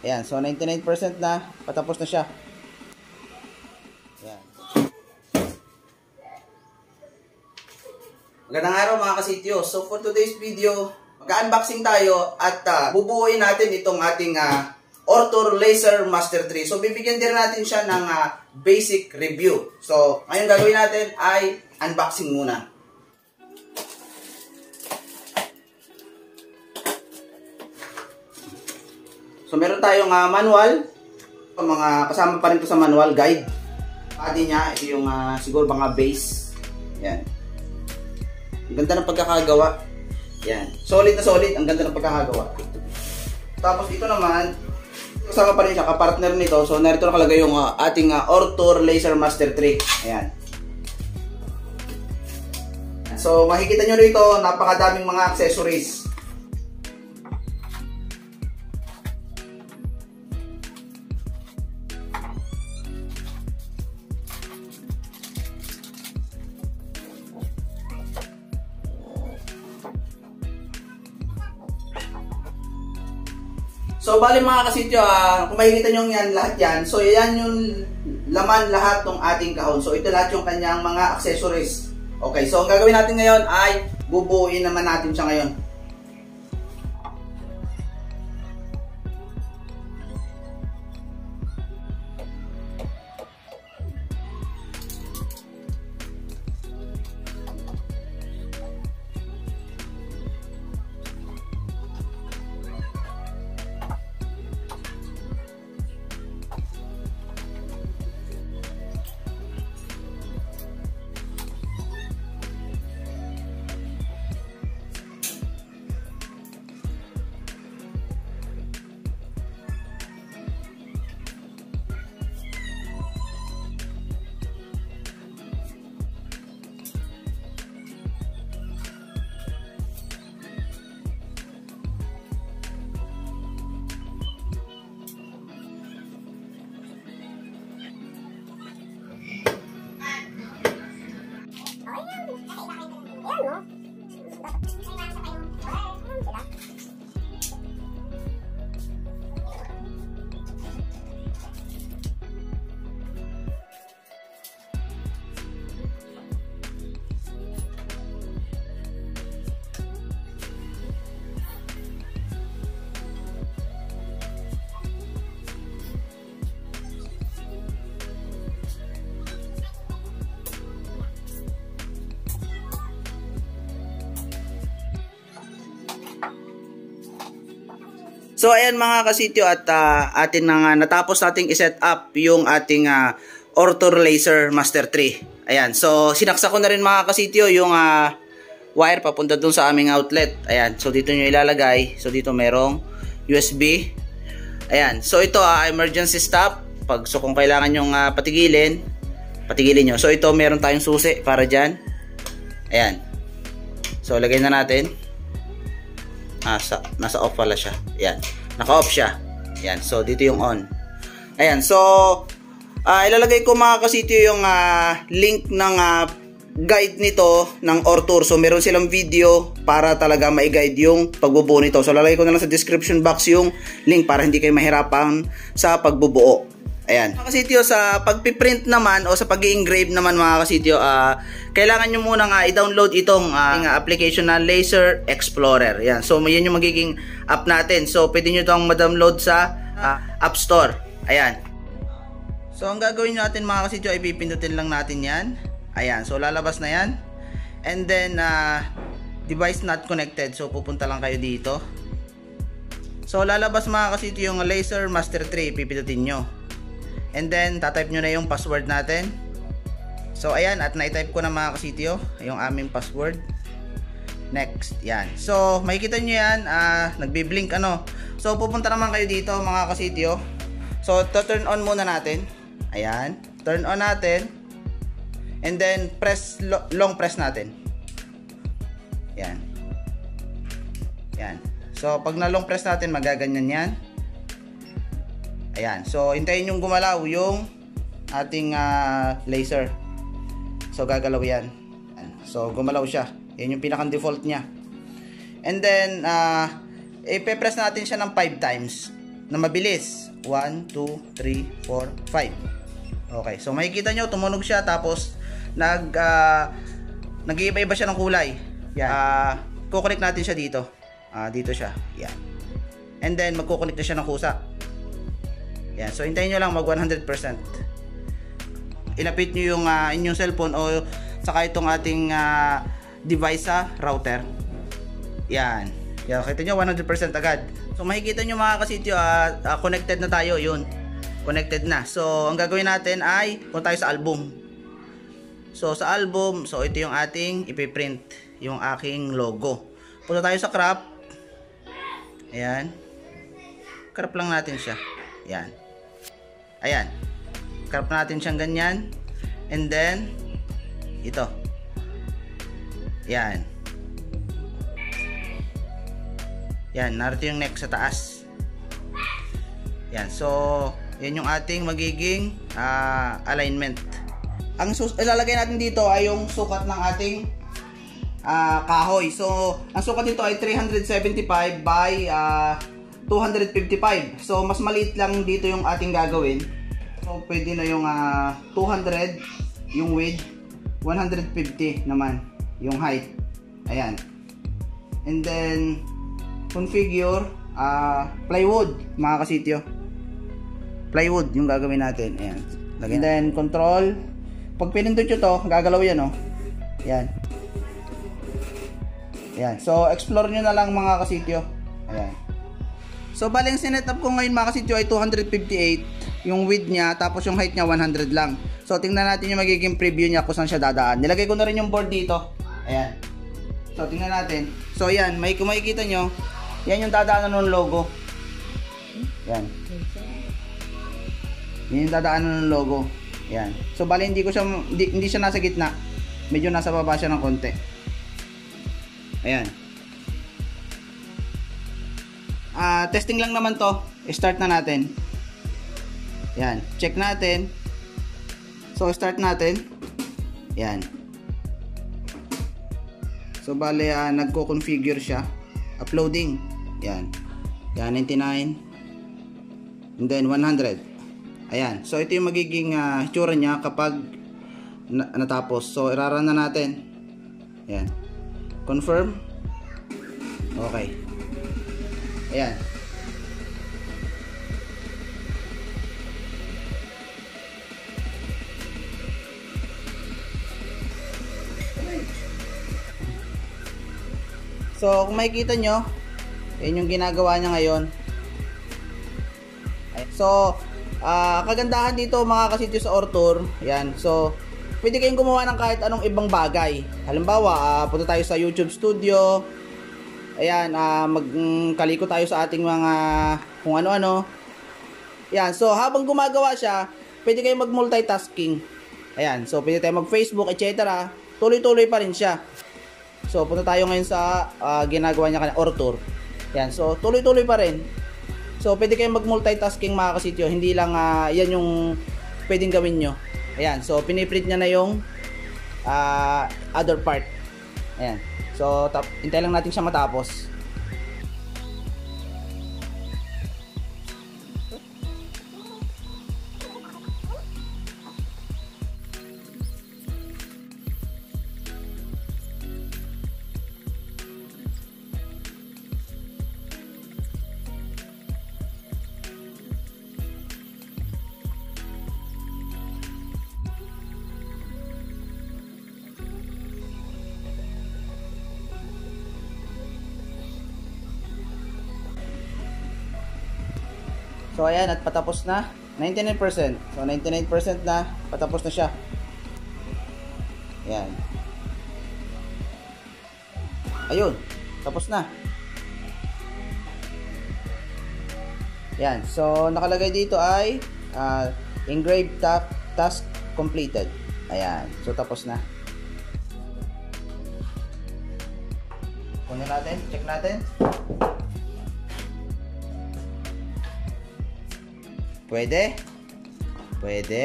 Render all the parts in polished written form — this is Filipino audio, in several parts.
Ayan, so 99% na, patapos na siya. Ayan. Magandang araw mga kasityo. So for today's video, mag-unboxing tayo at bubuuin natin itong ating Ortur Laser Master 3. So bibigyan din natin siya ng basic review. So ngayon gagawin natin ay unboxing muna. So meron tayong manual. Mga kasama pa rin ito sa manual guide. Body niya, ito yung siguro mga base. Yan. Ang ganda ng pagkakagawa. Yan. Solid na solid. Ang ganda ng pagkakagawa. Tapos ito naman, kasama pa rin siya, kapartner nito. So narito nakalagay yung ating Ortur Laser Master 3. Ayan. So makikita nyo rito, napakadaming mga accessories. So bali mga kasityo, kung makikita nyo yan, lahat yan. So yan yung laman lahat ng ating kahon. So ito lahat yung kanyang mga accessories. Okay, so ang gagawin natin ngayon ay bubuuin naman natin siya ngayon. So ayan mga kasityo, at atin na natapos nating i-set up yung ating Ortur Laser Master 3. Ayan, so sinaksak ko na rin mga kasityo yung wire papunta dun sa aming outlet. Ayan, so dito nyo ilalagay. So dito merong USB. Ayan, so ito emergency stop. So kung kailangan nyong patigilin nyo. So ito meron tayong susi para dyan. Ayan, so lagay na natin. Nasa off pala siya. Ayan. Naka-off siya. Ayan. So, dito yung on. Ayan. So, ilalagay ko mga kasityo yung link ng guide nito ng Ortur. So, meron silang video para talaga ma-guide yung pagbubuo nito. So, lalagay ko na lang sa description box yung link para hindi kayo mahirapan sa pagbubuo. Ayan. Mga kasityo, sa pagpiprint naman o sa pag-i-engrave naman mga kasityo, kailangan nyo muna i-download itong application na Laser Explorer. Ayan. So, yan yung magiging app natin. So, pwede nyo itong ma-download sa App Store. Ayan. So, ang gagawin natin mga kasityo, ay pipindutin lang natin yan. Ayan. So, lalabas na yan. And then, device not connected. So, pupunta lang kayo dito. So, lalabas mga kasityo yung Laser Master 3. Pipindutin nyo. And then, tatype nyo na yung password natin. So, ayan. At na-type ko na mga kasityo yung aming password. Next. Yan. So, makikita nyo yan. Nagbi-blink ano. So, pupunta naman kayo dito mga kasityo. So, turn on muna natin. Ayan. Turn on natin. And then, long press natin. Yan. Yan. So, pag na-long press natin, magaganyan yan. Ayan. So, hintayin yung gumalaw yung ating laser. So, gagalaw yan. So, gumalaw siya. Yan yung pinaka-default niya. And then, ipe-press natin siya ng 5 times. na mabilis. 1, 2, 3, 4, 5. Okay, so makikita nyo, tumunog siya, tapos nag-iiba-iba siya ng kulay. Yan. Kukonek natin siya dito. Dito siya. Yan. And then, magkukonek na siya ng kusa. Yan. So, hintayin nyo lang mag 100%. Ilapit nyo yung inyong cellphone o saka itong ating device sa router. Yan. Yan. Kita nyo, 100% agad. So, makikita nyo mga kasityo, connected na tayo. Yun. Connected na. So, ang gagawin natin ay punta tayo sa album. So, sa album, so ito yung ating ipiprint, yung aking logo. Punta tayo sa crop. Ayan. Crop lang natin siya. Ayan. Ayan. Crop natin siyang ganyan. And then, ito. Ayan. Ayan. Narito yung neck sa taas. Ayan. So, yan yung ating magiging alignment. Ang ilalagay natin dito ay yung sukat ng ating kahoy. So, ang sukat nito ay 375 by 255. So, mas maliit lang dito yung ating gagawin. So, pwede na yung 200 yung width, 150 naman yung height. Ayan. And then, configure plywood, mga kasityo. Plywood yung gagawin natin. Ayan. And then, control. Pag pinindot nyo to, gagalaw yan, oh. Ayan. Ayan. So, explore nyo na lang mga kasityo. Ayan. So, bali yung sinetup ko ngayon mga kasityo ay 258. Yung width niya, tapos yung height niya 100 lang. So, tingnan natin yung magiging preview niya kung saan siya dadaan. Nilagay ko na rin yung board dito. Ayan. So, tingnan natin. So, ayan. Kung makikita nyo, yan yung dadaanan ng logo. Ayan. Yan yung dadaanan ng logo. Yan. So bali hindi siya nasa gitna. Medyo nasa baba siya ng konti. Ayan. Testing lang naman to. Start na natin. Yan. Check natin. So start natin. Yan. So bali nagko-configure siya. Uploading. Yan. Yan 99. And then 100. Ayan. So, ito yung magiging itsura niya kapag natapos. So, irarun na natin. Ayan. Confirm. Okay. Ayan. So, kung makikita nyo, yun yung ginagawa niya ngayon. So, kagandahan dito mga kasityo sa Ortur, yan. So, pwede kayong gumawa ng kahit anong ibang bagay. Halimbawa, punta tayo sa YouTube Studio. Ayan, magkaliko tayo sa ating mga kung ano-ano. Yan, so habang gumagawa siya, pwede kayong mag-multitasking. Ayan, so pwede tayo mag-Facebook, etc. Tuloy-tuloy pa rin siya. So, punta tayo ngayon sa ginagawa niya kanina, Ortur. Yan, so tuloy-tuloy pa rin. So, pwede kayong mag-multitasking mga kasityo. Hindi lang yan yung pwedeng gawin nyo. Ayan. So, piniprint niya na yung other part. Ayan. So, hintay lang natin siya matapos. So ayan, at patapos na 99%. So 99% na, patapos na siya. Ayan. Ayun, tapos na. Ayan, so nakalagay dito ay engraved task completed. Ayan, so tapos na. Kunin natin, check natin. Pwede? Pwede.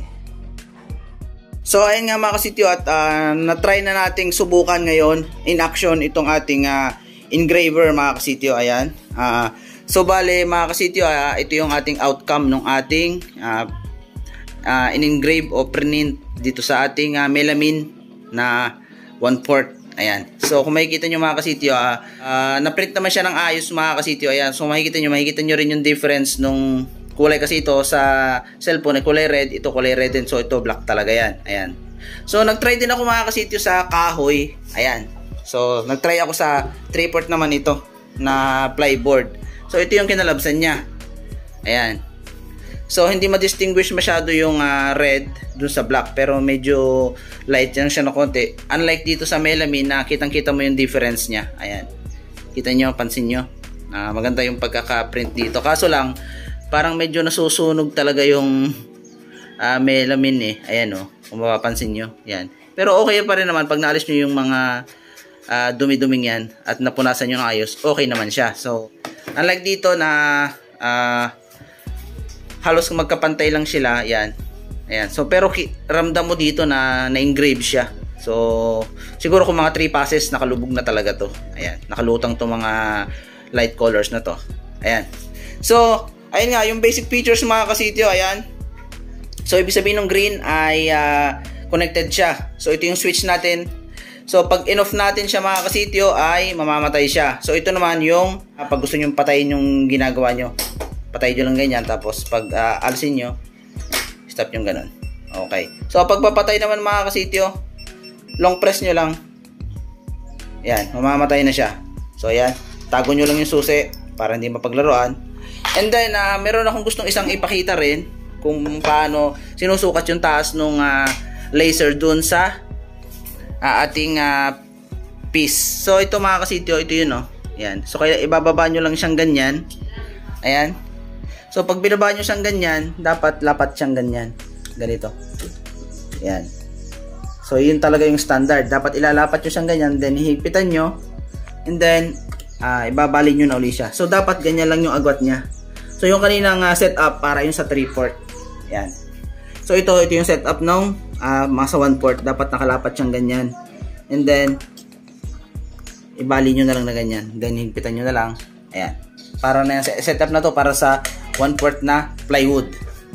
So ayun nga mga kasityo, at na-try na nating subukan ngayon in action itong ating engraver mga kasityo. Ayan. So bale mga kasityo, ito yung ating outcome ng ating in-engrave o print dito sa ating melamine na 1/4. Ayan. So kung makikita nyo mga kasityo, na-print naman siya ng ayos mga kasityo. Ayan. So makikita nyo rin yung difference nung kulay, kasi ito sa cellphone ay kulay red, ito kulay red din. So ito black talaga yan. Ayan. So nag-try din ako mga kasityo sa kahoy. Ayan. So nag-try ako sa 3/4 naman ito na plyboard. So ito yung kinalabsan niya. Ayan. So hindi ma-distinguish masyado yung red dun sa black, pero medyo light yan siya na konti. Unlike dito sa melamine na kitang-kita mo yung difference niya. Ayan. Kita nyo, pansin nyo. Maganda yung pagkaka-print dito. Kaso lang, parang medyo nasusunog talaga yung melamine eh. Ayan o, kung mapapansin nyo. Ayan. Pero okay pa rin naman pag naalis nyo yung mga dumi-duming yan at napunasan nyo ng ayos, okay naman siya. So, unlike dito na halos magkapantay lang sila, yan. Ayan. So, pero ramdam mo dito na na-engrave siya. So, siguro kung mga 3 passes, nakalubog na talaga to. Ayan. Nakalutang to mga light colors na to. Ayan. So, ayun nga, yung basic features mga kasityo, ayan. So, ibig sabihin ng green ay connected siya. So, ito yung switch natin. So, pag in-off natin siya mga kasityo, ay mamamatay siya. So, ito naman yung pag gusto nyo patayin yung ginagawa nyo. Patay nyo lang ganyan. Tapos, pag alisin nyo, stop yung ganun. Okay. So, pag papatay naman mga kasityo, long press nyo lang. Yan, mamamatay na siya. So, ayan. Tago nyo lang yung susi para hindi mapaglaruan. And then, meron akong gustong isang ipakita rin kung paano sinusukat yung taas ng laser dun sa ating piece. So, ito mga kasityo, ito yun, oh. Ayan. So, kaya ibababa nyo lang siyang ganyan. Ayan. So, pag binaba nyo siyang ganyan, dapat lapat siyang ganyan. Ganito. Ayan. So, yun talaga yung standard. Dapat ilalapat nyo siyang ganyan, then hihigpitan nyo, and then, ibabali nyo na uli siya. So, dapat ganyan lang yung agwat niya. So, yung kaninang setup para yung sa 3/4. Ayan. So, ito yung setup ng mga sa 1/4. Dapat nakalapat siyang ganyan. And then, ibali nyo na lang na ganyan. Then, higpitan nyo na lang. Ayan. Para na yung setup na to para sa 1/4 na plywood.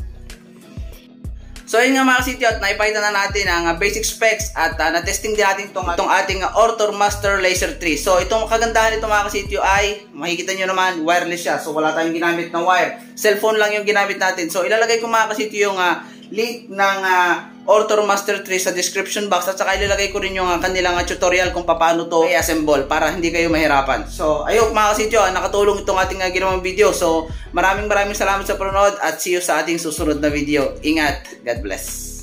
So yun nga mga kasityo, at naipakita na natin ang basic specs at na-testing din natin itong ating Ortor Master Laser 3. So itong kagandahan nito mga kasityo ay, makikita nyo naman, wireless siya. So wala tayong ginamit ng wire. Cellphone lang yung ginamit natin. So ilalagay ko mga kasityo yung link ng Ortor Master 3 sa description box, at saka ilalagay ko rin yung kanilang tutorial kung paano to i-assemble para hindi kayo mahirapan. So I hope mga kasityo nakatulong itong ating ginawang video. So maraming salamat sa panonood at see you sa ating susunod na video. Ingat. God bless.